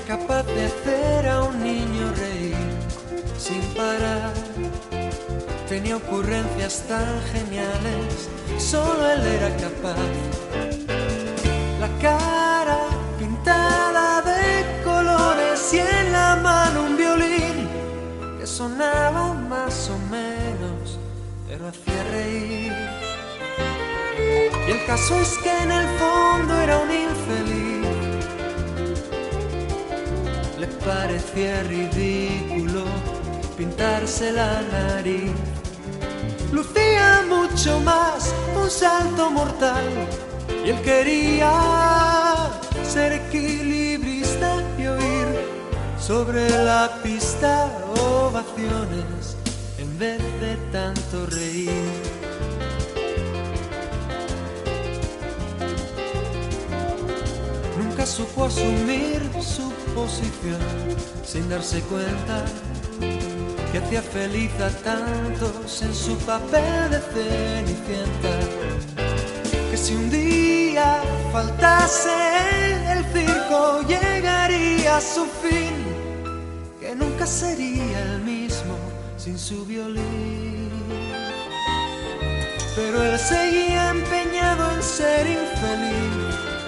capaz de hacer a un niño reír sin parar. Tenía ocurrencias tan geniales, solo él era capaz. La cara pintada de colores y en la mano un violín que sonaba más o menos, pero hacía reír. Y el caso es que en el fondo era un infeliz. Le parecía ridículo pintarse la nariz. Lucía mucho más un salto mortal y él quería ser equilibrista y oír sobre la pista ovaciones en vez de tanto reír. Nunca supo asumir su posición sin darse cuenta que hacía feliz a tantos en su papel de Cenicienta. Que si un día faltase él, el circo llegaría a su fin, que nunca sería el mismo sin su violín. Pero él seguía empeñado en ser infeliz.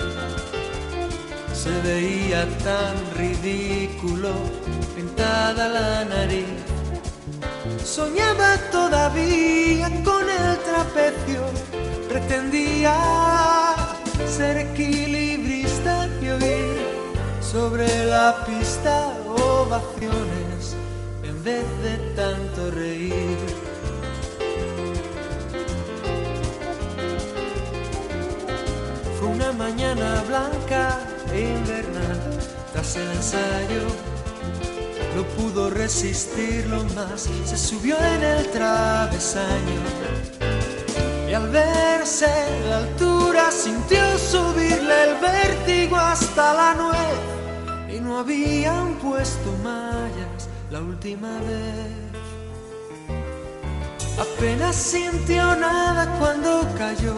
Se veía tan ridículo pintada la nariz. Soñaba todavía con el trapecio, pretendía ser equilibrista y oír sobre la pista ovaciones en vez de tanto reír. Fue una mañana blanca e invernal, tras el ensayo no pudo resistirlo más, se subió en el travesaño y al verse de altura sintió subirle el vértigo hasta la nuez y no habían puesto mallas la última vez. Apenas sintió nada cuando cayó.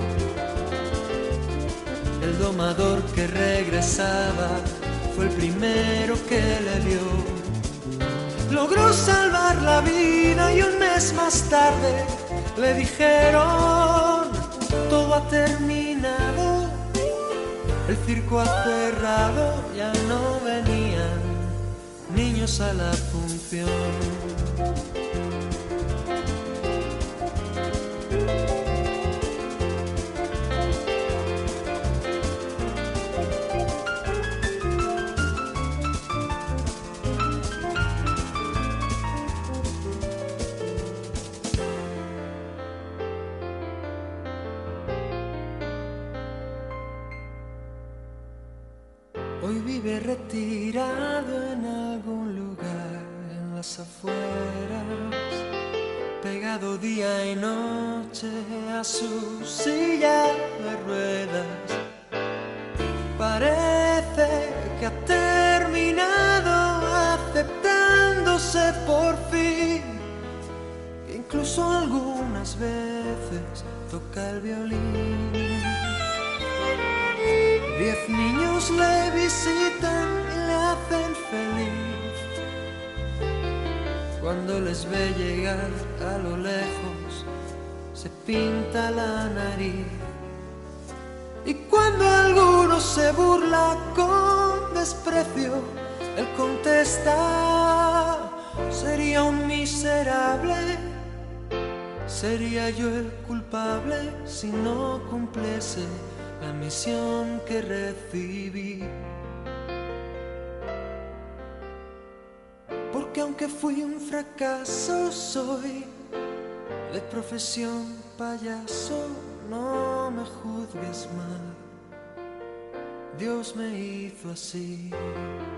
El domador que regresaba fue el primero que le vio. Logró salvar la vida y un mes más tarde le dijeron: todo ha terminado, el circo ha cerrado, ya no venían niños a la función. Hoy vive retirado en algún lugar en las afueras, pegado día y noche a su silla de ruedas. Parece que ha terminado aceptándose por fin, que incluso algunas veces toca el violín. 10 niños le visitan y le hacen feliz. Cuando les ve llegar a lo lejos, se pinta la nariz. Y cuando alguno se burla con desprecio, él contesta: sería un miserable, sería yo el culpable si no cumpliese la misión que recibí. Porque aunque fui un fracaso, soy de profesión payaso. No me juzgues mal, Dios me hizo así.